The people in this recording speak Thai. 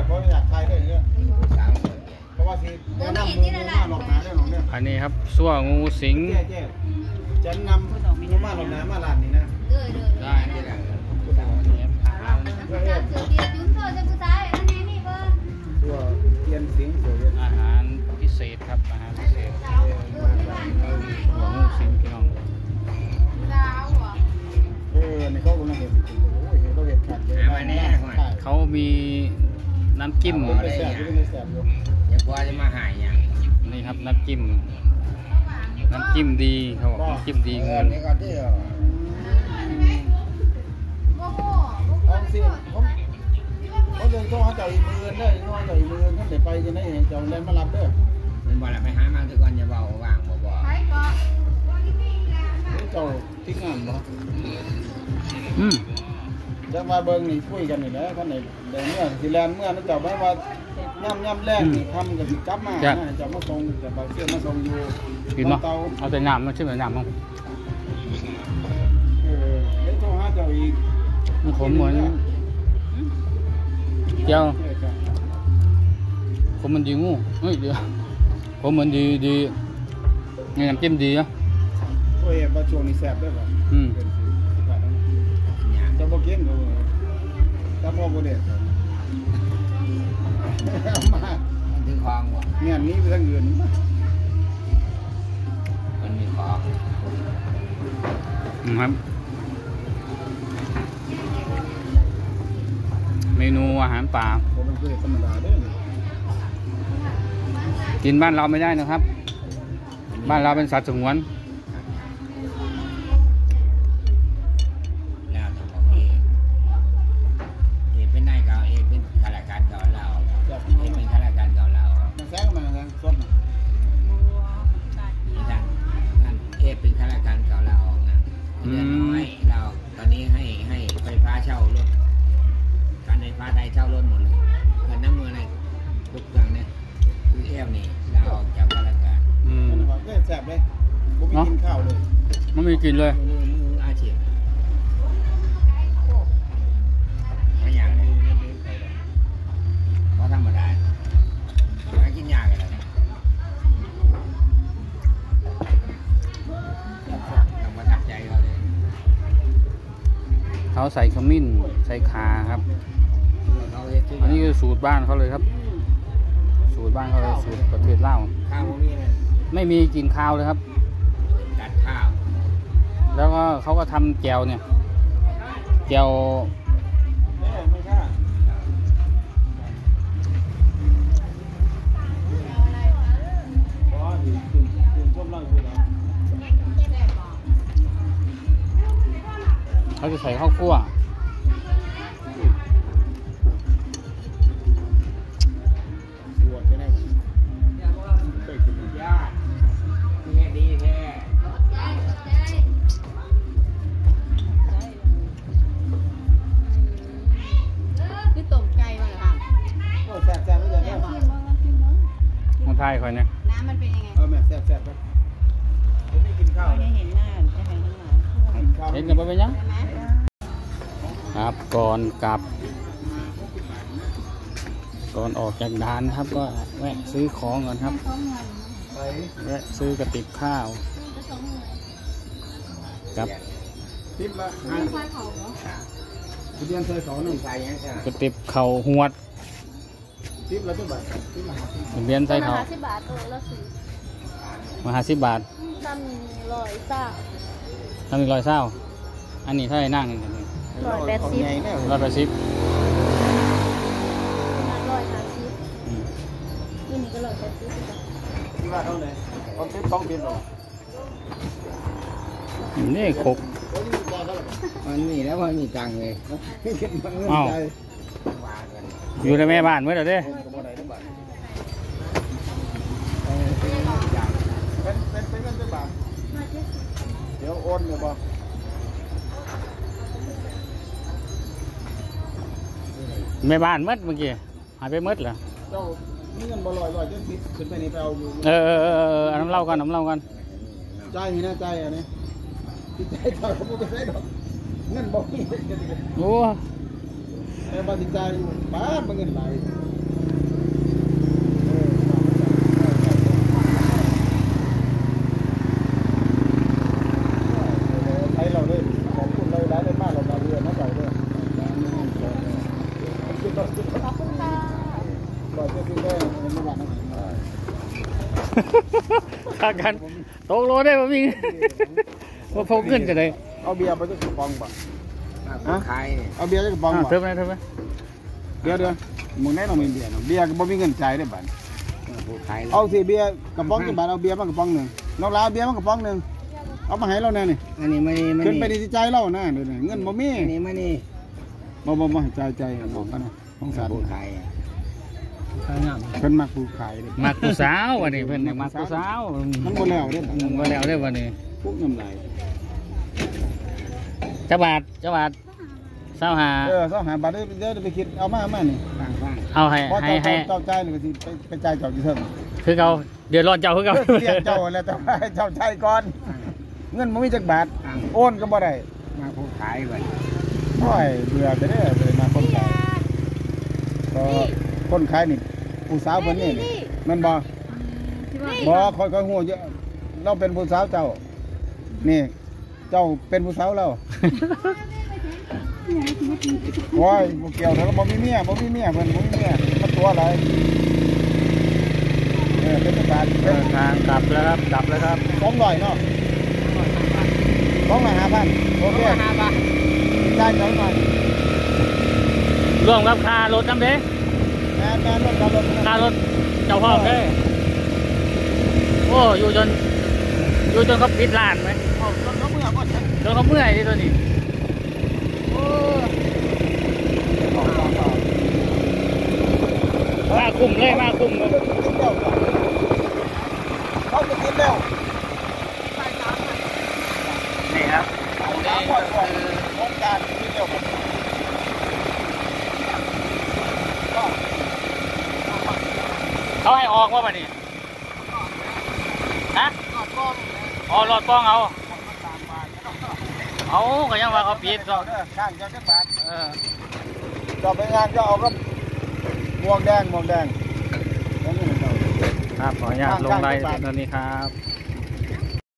เพราะอยากทายได้เยอะเพราะว่าที่แนะนำงูมาหลอกหนาได้หรอกเนี่ยอันนี้ครับซั่วงูสิงจะนำงูมาหลอกหนามาลานนี้นะได้นี่แหละตัวเทียนสิงอาหารพิเศษครับอาหารพิเศษหัวงูสิงพี่น้องในเขาก็น่าเห็นโอ้ยเขาเห็นขาดเลยเขามีน้ำจิ้มอะไรอย่างอย่ากลัวจะมาหายอย่างนี่ครับน้ำจิ้มดีเขาบอกน้ำจิ้มดีเงินนี่ก็ที่เอาสิเขาเดินเข้าหาเจ้าอีมือได้เข้าหาเจ้าอีมือท่านเดี๋ยวไปจะได้เจ้าแรงมารับเด้อมันบอกแล้วไปหามาทุกวันจะเบาว่างบ่เจ้าทิ้งงานบ่จะมาเบิ้งนี่คุยกันนี่แหละท่านไหนเดี๋ยวเมื่อสิแลนเมื่อนั่นเจ้าไม่ว่าย่ำแรกนี่ทำกับสิกลับมาเจ้ามาส่งจะบางเสื้อมาส่งอยู่กินเนาะเอาแต่น้ำมาชื่อน้ำมั้งได้โทรหาเจ้าอีกมันขมเหมือนเจ้าขมมันดีงูเฮ้ยเดี๋ยวขมมันดีไงน้ำจิ้มดีอ่ะโอ้ยมาช่วงนี้แซ่บด้วยป่ะจะบอกเก่งเลยถ้าพ่อโบเด็ดมาถึงคลองวะเนี่ยนี้ไปทางเงินมันมีคลองครับเมนูอาหารป่ากินบ้านเราไม่ได้นะครับบ้านเราเป็นสัตว์สงวนแล้วต้องบอกเอเป็นนายเก่าเอเป็นข้าราชการเก่าเราเอเป็นข้าราชการเก่าเราแซงมาแซงสดนี่ท่านเอเป็นข้าราชการเก่าเราออกนะเดือนน้อยเราตอนนี้ให้ไฟฟ้าเช่ารถการไฟฟ้าไทยเช่ารถหมดเลยเงินน้ำมืออะไรทุกอย่างเนี่ยคือเอฟนี่เราออกจากข้าราชการแซ่บเลยผมไม่กินข้าวเลยไม่มีกินเลยมืออาชีพไม่อยากเลยเพราะธรรมดาไม่กินยากเลยต้องประทับใจเขาเลยเขาใส่ขมิ้นใส่ขาครับอันนี้คือสูตรบ้านเขาเลยครับสูตรบ้านเขาเลยสูตรประเทศลาวข้าวมีเลยไม่มีกินข้าวเลยครับจัดข้าวแล้วก็เขาก็ทำแจ่วเนี่ยแจ่วเขาจะใส่ข้าวคั่วไทยคนเนี่ยน้ำมันเป็นยังไงแม่แซ่บๆครับผมไม่กินข้าวเห็นหน้าจะเห็นข้างหลังเห็นกันไปยังครับก่อนกลับก่อนออกจากด่านครับก็แวะซื้อของก่อนครับแวะซื้อกระติบข้าวกับติ๊บละเรียนใส่เขาหนึ่งใส่ยังกระติบเข่าหวดติ๊บละเท่าไหร่ติ๊บละเรียนใส่เขา 50 บาทตัวละสิมา50 บาททำ100 ทำ100อันนี้เท่าไหร่นั่งกัน 180 180 นี่ก็180 ที่ว่าเท่าไหร่เอาติ๊บ2 ติ๊บหรอนี่ขกมันมีแล้วมันมีตังเลยอ้าวอยู่ในแม่บ้านเมื่อไหร่เด้เป็นเงินเป็นบาทเดี๋ยวโอนเดี๋ยวบอกแม่บ้านมืดเมื่อกี้หายไปมืดเหรอเจ้านี่เงินบ่ลอยจะคิดขึ้นไปในไปเอาอยู่น้ำเล่ากันใจมีหน้าใจอันนี้ใจเท่าเขาไม่ได้ดอกเงินบ่มีโอ้แต่บางทีใจบ้านมันเงินไหลขอบคุณค่ะรอเจ้าพี่ได้ในระหว่างนั้นขาดกันตกโลได้ป่ะพี่ว่าพกเงินจะได้เอาเบียร์ไปจะกระป๋องบ่ขายเอาเบียร์จะกระป๋องบ่เทิมไหมเทิมไหมเดี๋ยวมึงแน่นอนมีเบียร์เบียร์ก็บ่มีเงินจ่ายได้บัดผู้ขายเอาสิเบียร์กระป๋องกี่บาทเอาเบียร์มากระป๋องหนึ่งน้องลาเบียร์มากระป๋องหนึ่งเอามาให้เราแน่นี่อันนี้ไม่นี่ขึ้นไปดีใจเราหน้าเดี๋ยวนี้เงินบ่มีอันนี้ไม่นี่บ่ใจบอกกันนะของสารผู้ขายเพิ่นมักผู้ขายเลยมักผู้สาววันนี้เพิ่นเนี่ยมักผู้สาวมันบ่แล้วเด้ก็แล้วได้วันนี้พวกน้ำลายจักบาทเศร้าหา 2 5 บาทเดี๋ยวไปคิดเอามานี่ฟังเอาให้พอให้เจ้าใจนี่ก็สิไปจ่ายเจ้าอยู่เถิงคือเขาเดือดร้อนเจ้าคือเขาเรียกเจ้าแล้วแต่ว่าให้เจ้าใจก่อนเงินบ่มีจักบาทโอนก็บ่ได้มาผู้ขายบัดโอ้ยเบื่อไปเด้อเลยมาคนขายก็คนขายนี่ผู้สาวเพิ่นนี่มันบ่ค่อยฮู้เยอะเราเป็นผู้สาวเจ้านี่เจ้าเป็นผู้สาวเราโอ้ยบ่เกี่ยวแล้วบ่มีเมียเพิ่นบ่มีเมียมันตัวอะไรเป็นบาทเดินทางกลับแล้วครับ 200เนาะ2,500โอเคจ่ายเท่าไหร่รวมกับค่ารถน้ำเด้แม่รถเรารถค่ารถเจ้าพ่อเด้โอ้อยู่จนเขาปิดร้านไหมรถเขาเมื่อก่อนจนเขาเมื่อยที่ตัวนี้มาคุ้มเลยมาคุ้มเลยเขาจะกินแล้วนี่ครับน้ำก่อนโครงการกินเร็วเขาให้ออกว่าป่ะนี่ฮะอ๋อหลอดป้องเอาก็ยังว่าเขาปิดเจ้าเด้อข้างเจ้าจักบาทเออเจ้าไปงานเจ้าเอาก็หมวกแดงครับขออนุญาตลงไลน์ตอนนี้ครับ